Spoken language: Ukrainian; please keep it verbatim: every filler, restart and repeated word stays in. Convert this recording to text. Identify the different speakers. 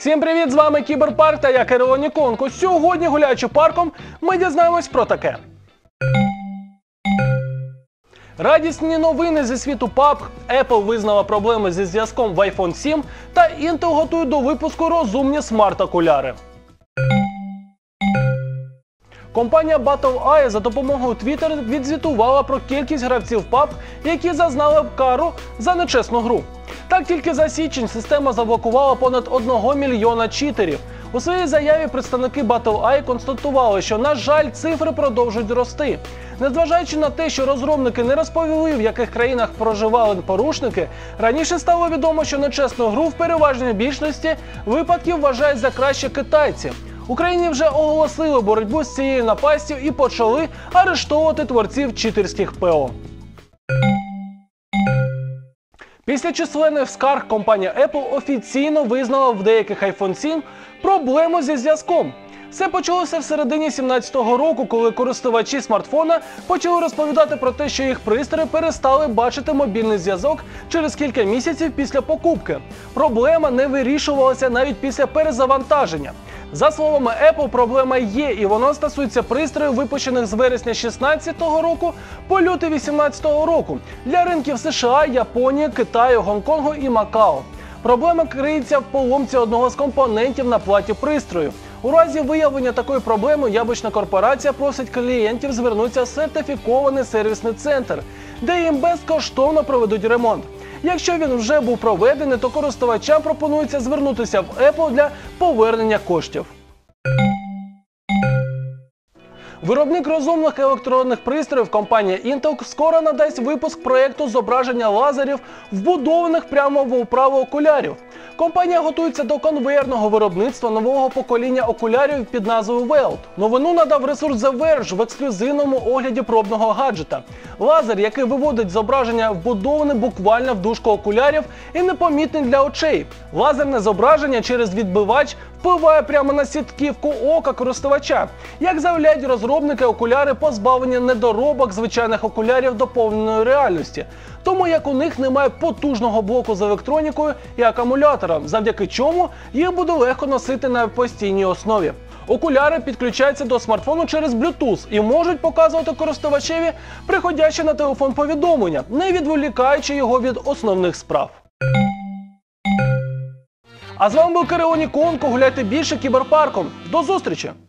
Speaker 1: Всім привіт, з вами Кіберпарк та я Кирило Ніконко. Сьогодні, гуляючи парком, ми дізнаємось про таке. Радісні новини зі світу пабг, Apple визнала проблеми зі зв'язком в айфон сім та Intel готує до випуску розумні смарт-окуляри. Компанія BattlEye за допомогою Twitter відзвітувала про кількість гравців пабг, які зазнали кару за нечесну гру. Так, тільки за січень система заблокувала понад одного мільйона читерів. У своїй заяві представники BattlEye констатували, що, на жаль, цифри продовжують рости. Незважаючи на те, що розробники не розповіли, в яких країнах проживали порушники, раніше стало відомо, що нечесну гру в переважній більшості випадків вважають за краще китайці. В Україні вже оголосили боротьбу з цією напастю і почали арештовувати творців читерських ПО. Після численних скарг компанія Apple офіційно визнала в деяких айфон сім проблему зі зв'язком. Все почалося в середині дві тисячі сімнадцятого року, коли користувачі смартфона почали розповідати про те, що їх пристрої перестали бачити мобільний зв'язок через кілька місяців після покупки. Проблема не вирішувалася навіть після перезавантаження. За словами Apple, проблема є, і вона стосується пристроїв, випущених з вересня дві тисячі шістнадцятого року по лютий дві тисячі вісімнадцятого року для ринків США, Японії, Китаю, Гонконгу і Макао. Проблема криється в поломці одного з компонентів на платі пристрою. У разі виявлення такої проблеми яблучна корпорація просить клієнтів звернутися в сертифікований сервісний центр, де їм безкоштовно проведуть ремонт. Якщо він вже був проведений, то користувачам пропонується звернутися в Apple для повернення коштів. Виробник розумних електронних пристроїв компанія Intel скоро надасть випуск проєкту зображення лазерів, вбудованих прямо в оправу окулярів. Компанія готується до конвеєрного виробництва нового покоління окулярів під назвою Weld. Новину надав ресурс The Verge в ексклюзивному огляді пробного гаджета. Лазер, який виводить зображення, вбудований буквально в дужку окулярів і непомітний для очей. Лазерне зображення через відбивач впливає прямо на сітківку ока користувача. Як заявляють розробники, окуляри позбавлені недоробок звичайних окулярів доповненої реальності, тому як у них немає потужного блоку з електронікою і акумулятором, завдяки чому їх буде легко носити на постійній основі. Окуляри підключаються до смартфону через Bluetooth і можуть показувати користувачеві приходящі на телефон повідомлення, не відволікаючи його від основних справ. А з вами був Кирило Ніконко. Гуляйте більше кіберпарком. До зустрічі!